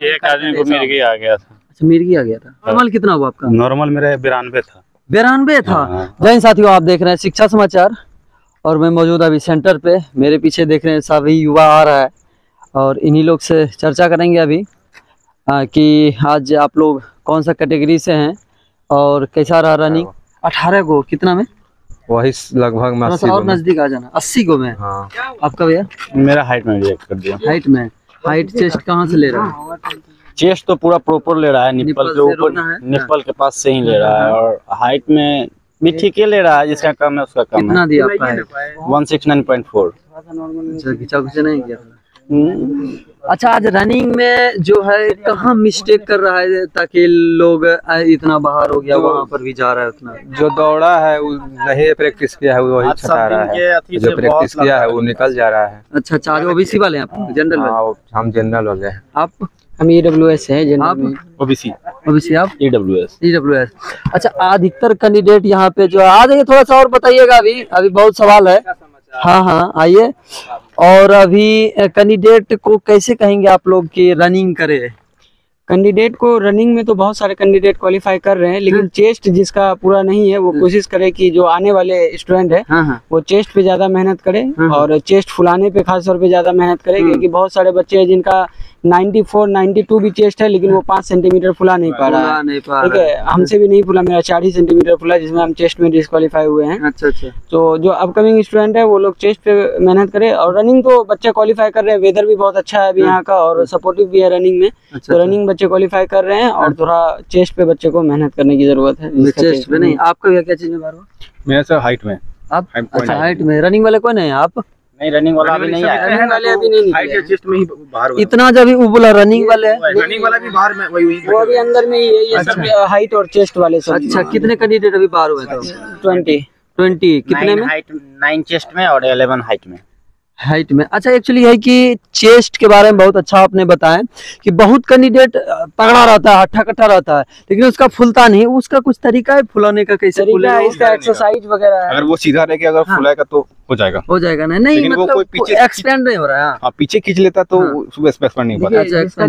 एक आदमी को मिर्गी आ गया था। अच्छा, मिर्गी आ गया था। नॉर्मल कितना हुआ आपका? नॉर्मल मेरा 92 था। 92 था। जय हिंद साथियों, आप देख रहे हैं शिक्षा समाचार और मैं मौजूद अभी सेंटर पे। मेरे पीछे देख रहे हैं सभी युवा आ रहा है और इन्हीं लोग से चर्चा करेंगे अभी कि आज आप लोग कौन सा कैटेगरी से हैं और कैसा रहा रनिंग। 18 को कितना में? वही लगभग में 80 और नजदीक आ जाना। 80 को में। हाँ। आपका भैया? मेरा हाइट में रिएक्ट कर दिया। हाइट में? हाइट चेस्ट कहाँ से ले रहा है? चेस्ट तो पूरा प्रॉपर ले रहा है, निप्पल के ऊपर, निप्पल के पास से ही ले रहा है। और हाइट में भी ठीक ही ले रहा है, जिसका कम है उसका कम है। कितना दिया आपका है? 169.4। अच्छा, खिंचा खिंचा नहीं किया था। अच्छा, आज रनिंग में जो है कहाँ मिस्टेक कर रहा है ताकि लोग इतना बाहर हो गया, वहाँ पर भी जा रहा है उतना? जो दौड़ा है वो नहीं प्रैक्टिस किया है वही छटा रहा है, जो प्रैक्टिस किया है वो निकल जा रहा है। अच्छा अच्छा, आज ओबीसी वाले हैं आप? जनरल वाले? हम जनरल वाले हैं। आप? हम ईडब्ल्यूएस है। जनरल? ओबीसी। ओबीसी। आप? ईडब्ल्यूएस। ईडब्ल्यूएस। अच्छा, अधिकतर कैंडिडेट यहाँ पे जो आ जाइए, थोड़ा सा और बताइएगा। अभी बहुत सवाल है। हाँ हाँ, आइए। और अभी कैंडिडेट को कैसे कहेंगे आप लोग कि रनिंग करे? कैंडिडेट को रनिंग में तो बहुत सारे कैंडिडेट क्वालिफाई कर रहे हैं, लेकिन चेस्ट जिसका पूरा नहीं है वो कोशिश करे कि जो आने वाले स्टूडेंट है वो चेस्ट पे ज्यादा मेहनत करे और चेस्ट फुलाने पे खास तौर पे ज्यादा मेहनत करे, क्योंकि बहुत सारे बच्चे हैं जिनका 94, 92 भी चेस्ट है लेकिन वो 5 सेंटीमीटर फुला नहीं पा रहा है। ठीक है, हमसे भी नहीं फुला, मेरा 40 सेंटीमीटर फुला, जिसमें हम चेस्ट में डिस्क्वालीफाई हुए हैं। अच्छा अच्छा। तो जो अपकमिंग स्टूडेंट है वो लोग चेस्ट पे मेहनत करे और रनिंग तो बच्चे क्वालिफाई कर रहे हैं। वेदर भी बहुत अच्छा है अभी यहाँ का और सपोर्टिव भी है रनिंग में। तो रनिंग बच्चे क्वालिफाई कर रहे हैं और थोड़ा चेस्ट पे बच्चे को मेहनत करने की जरूरत है। चेस्ट पे नहीं। आपका क्या चीज में बार? मेरा सर हाइट में। आप? अच्छा, हाइट में। रनिंग वाले कौन है आप? नहीं, रनिंग वाला अभी नहीं आया। रनिंग वाले अभी नहीं हाइट या चेस्ट में ही बाहर हुआ। इतना जब वो बोला रनिंग वाले, रनिंग वाला भी बाहर में वही वो अभी अंदर में ही है। ये सब हाइट और चेस्ट वाले सब। अच्छा, कितने कैंडिडेट अभी बाहर हुए थे? 20 कितने में? हाइट 9 चेस्ट में और 11 हाइट में। हाइट में। अच्छा, एक्चुअली है कि चेस्ट के बारे में बहुत अच्छा आपने बताया कि बहुत कैंडिडेट तगड़ा रहता है, हट्टा कट्टा रहता है, लेकिन उसका फुलता नहीं। उसका कुछ तरीका है फुलाने का? कैसे तरीका है? इसका एक्सरसाइज वगैरह है। अगर वो सीधा रह के अगर फुलाएगा तो हो जाएगा। हो जाएगा ना? नहीं, मतलब वो पीछे एक्सपेंड नहीं हो रहा है। पीछे खींच लेता तो सुबह एक्सपेंड नहीं होता।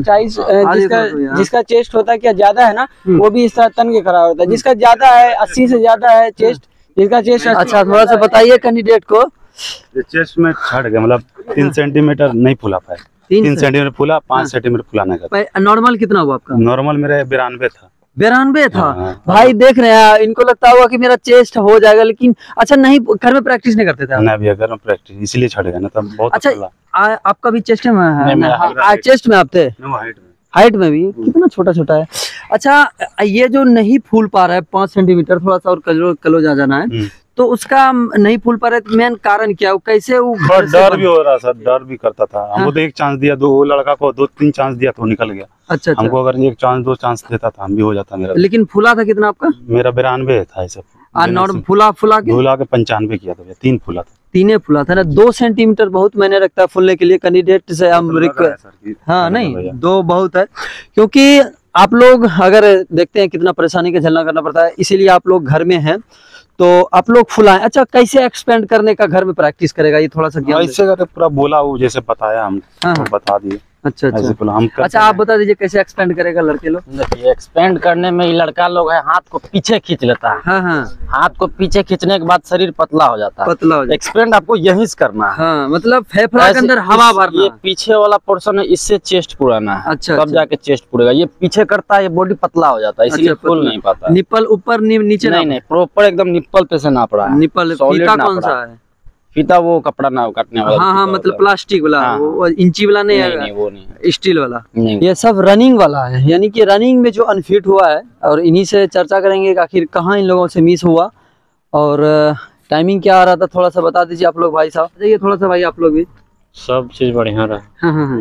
जिसका चेस्ट होता है क्या ज्यादा है ना, वो भी इस तरह तन के खड़ा होता है। जिसका ज्यादा है 80 से ज्यादा है चेस्ट, जिसका चेस्ट। अच्छा, थोड़ा सा बताइए कैंडिडेट को। चेस्ट में छड़ गया, मतलब 3 सेंटीमीटर नहीं फुला पाए। 3 सेंटीमीटर फुला, 5 सेंटीमीटर फुलाने का। नॉर्मल कितना हुआ आपका? नॉर्मल मेरा 92 था। 92 था। भाई देख रहे हैं, इनको लगता होगा कि मेरा चेस्ट हो जाएगा, लेकिन अच्छा नहीं, घर में प्रैक्टिस नहीं करते थे? ना भी घर में प्रैक्टिस, इसलिए छड़ गया ना तब बहुत। अच्छा, आपका भी चेस्ट में है? चेस्ट में आप थे? हाइट में भी कितना छोटा छोटा है। अच्छा, ये जो नहीं फूल पा रहा है 5 सेंटीमीटर, थोड़ा सा और क्लोज आ जाना है, तो उसका नहीं फूल पा रहा है, मेन कारण क्या है? कैसे वो डर भी हो रहा सर, डर भी करता था। हमको तो एक चांस दिया, दो लड़का को 2-3 चांस दिया तो निकल गया। अच्छा। हमको अगर एक चांस 2 चांस देता था हम भी हो जाता मेरा। लेकिन फूला था कितना आपका? मेरा 92 था ऐसा। फूला के 95 किया था। 3 फूला था। 3 फूला था ना। 2 सेंटीमीटर बहुत मैंने रखता है फूलने के लिए। कैंडिडेट से हम हाँ नहीं, 2 बहुत है, क्योंकि आप लोग अगर देखते हैं कितना परेशानी का झेलना करना पड़ता है, इसीलिए आप लोग घर में हैं तो आप लोग फुलाएं। अच्छा, कैसे एक्सपेंड करने का घर में प्रैक्टिस करेगा, ये थोड़ा सा ज्ञान ऐसे पूरा बोला वो जैसे बताया हम बता दिए। अच्छा अच्छा। अच्छा, आप बता दीजिए कैसे एक्सपेंड करेगा लड़के लोग? देखिए, एक्सपेंड करने में लड़का लोग है हाथ को पीछे खींच लेता है। हाँ। हाथ को पीछे खींचने के बाद शरीर पतला हो जाता है। पतला हो जाता है। एक्सपेंड आपको यहीं से करना है। हाँ, मतलब फेफड़ा के अंदर हवा भरना। ये पीछे वाला पोर्शन है, इससे चेस्ट पुराना है। अच्छा, तब जाके चेस्ट पुरेगा। ये पीछे करता है, ये बॉडी पतला हो जाता है, इसलिए फूल नहीं पाता। निप्पल ऊपर नीचे नहीं, प्रॉपर एकदम निप्पल पे से नाप रहा है। निप्पल फीता कौन सा है? फीता वो कपड़ा ना काटने वाला। हाँ, मतलब प्लास्टिक वाला। वो इंची वाला नहीं है? वो नहीं, स्टील वाला। नहीं। ये सब रनिंग वाला है, यानी कि रनिंग में जो अनफिट हुआ है, और इन्हीं से चर्चा करेंगे कि आखिर कहाँ इन लोगों से मिस हुआ और टाइमिंग क्या आ रहा था। थोड़ा सा बता दीजिए आप लोग भाई साहब। जाइए थोड़ा सा भाई, आप लोग भी। सब चीज बढ़िया रहा। हाँ।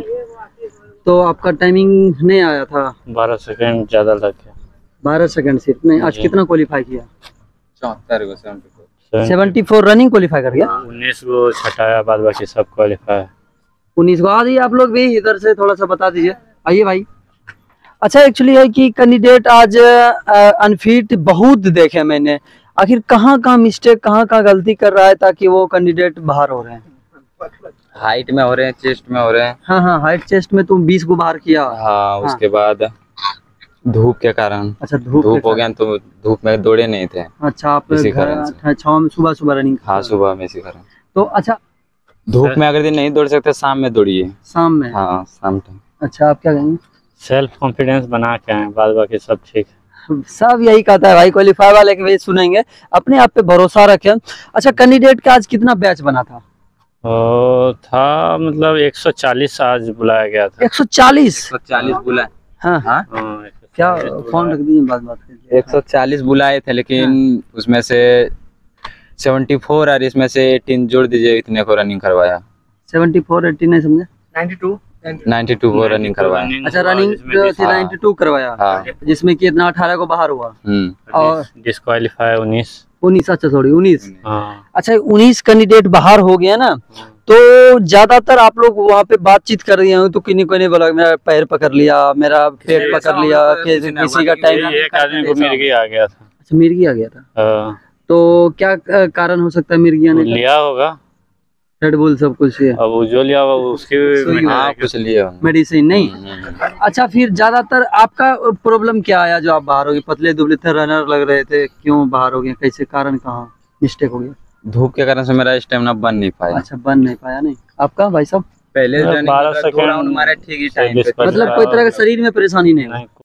तो आपका टाइमिंग नहीं आया था? 12 सेकंड ज्यादा लग गया। 12 सेकंड सिर्फ नहीं। आज कितना क्वालिफाई किया? 74 रनिंग क्वालिफाई कर गया। 19 को छटाया, बाद बाकी सब क्वालिफाई। 19 को आ जाइए आप लोग भी इधर से, थोड़ा सा बता दीजिए। आइए भाई। अच्छा, एक्चुअली है कि कैंडिडेट आज अनफिट बहुत देखे मैंने। आखिर कहाँ मिस्टेक, कहाँ गलती कर रहा है ताकि वो कैंडिडेट बाहर हो रहे हैं? हाइट में हो रहे हैं, चेस्ट में हो रहे हैं। हाँ हाँ, हाइट चेस्ट में तुम 20 को बाहर किया। हाँ, उसके बाद धूप के कारण, अच्छा धूप धूप हो गया तो धूप में दौड़े नहीं थे। अच्छा, आप इसी कारण से। छाँव में सुबह सुबह रनिंग। हाँ, सुबह में इसी कारण। तो अच्छा, धूप में अगर दिन नहीं दौड़ सकते, शाम में दौड़िए। शाम में? हाँ, शाम टाइम। अच्छा, आप क्या कहेंगे? सेल्फ कॉन्फिडेंस बना के आए, बाद बाकी सब ठीक। सब यही कहता है भाई, क्वालिफाई वाले के भी सुनेंगे, अपने आप पे भरोसा रखें। अच्छा, कैंडिडेट का आज कितना बैच बना था? था मतलब 140 आज बुलाया गया था। 140? 140 बुलाए। हाँ हाँ, क्या फोन रख दीजिए, बात कीजिए। 140 बुलाए थे, लेकिन उसमें से 74 और इसमें से 18 जोड़ दीजिए, इतने को रनिंग करवाया। 74 80 नहीं समझे? 92 को रनिंग करवाया। अच्छा, रनिंग 92 करवाया। हाँ। जिसमें कि इतना 18 को बाहर हुआ और डिस्क्वालीफाई 19। अच्छा सॉरी 19। हाँ। अच्छा, 19 कैंडिडेट बाहर हो गया ना, तो ज्यादातर आप लोग वहाँ पे बातचीत कर रहे हो तो किन्हीं को नहीं बोला मेरा पैर पकड़ लिया, मेरा पेट पकड़ लिया, किसी का टाइम। एक आदमी को मिर्गी आ गया था। अच्छा, मिर्गी आ गया था। हाँ। तो क्या कारण हो सकता है मिर्गी आने का? लिया होगा रेड बुल सब कुछ है। अब वो जो लिया हुआ उसकी हाँ, कुछ लिए मेडिसिन नहीं। अच्छा, फिर ज्यादातर आपका प्रॉब्लम क्या आया जो आप बाहर हो गए? पतले दुबले थे, रनर लग रहे थे, क्यों बाहर हो गए? कैसे, कारण कहाँ मिस्टेक हो गया? धूप के कारण से मेरा स्टेमिना बन नहीं पाया। अच्छा, बन नहीं पाया। नहीं आपका भाई साहब? पहले 12 सेकंड मारा ठीक ही टाइम पे। मतलब कोई तरह का शरीर में परेशानी नहीं?